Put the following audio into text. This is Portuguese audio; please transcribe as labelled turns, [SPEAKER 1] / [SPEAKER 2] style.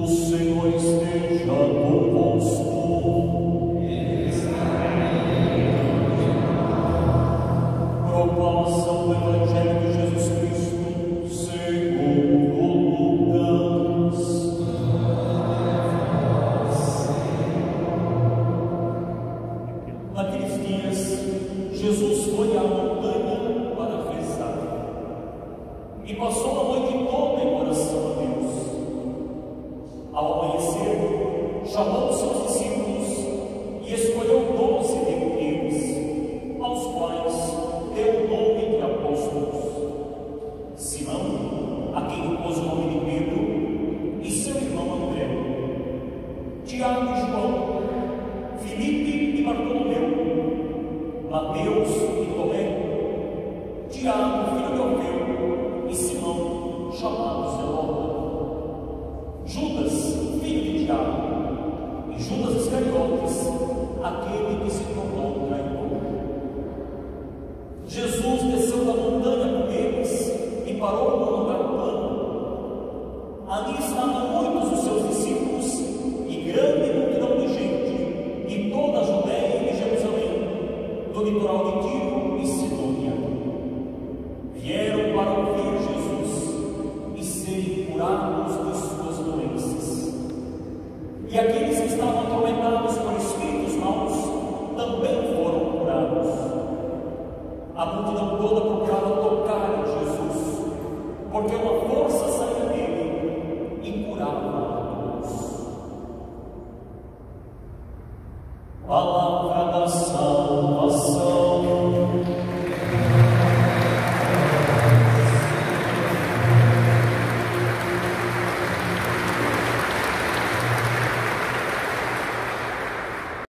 [SPEAKER 1] O Senhor esteja convosco. Proclamação do Evangelho de Jesus Cristo segundo Lucas. Naqueles dias, Jesus foi à montanha para rezar e passou a noite toda em oração a Deus. Ao amanhecer, chamou os seus discípulos e escolheu 12 dentre eles, aos quais deu o nome de apóstolos: Simão, a quem pôs o nome de Pedro, e seu irmão André, Tiago e João, Filipe e Bartolomeu, Mateus e Tomé, Tiago, filho de Alfeu, e Simão, chamado Zelota, Judas, filho de Tiago, e Judas Iscariotes, aquele que se tornou traidor. Jesus desceu da montanha com eles e parou num lugar plano. Ali estava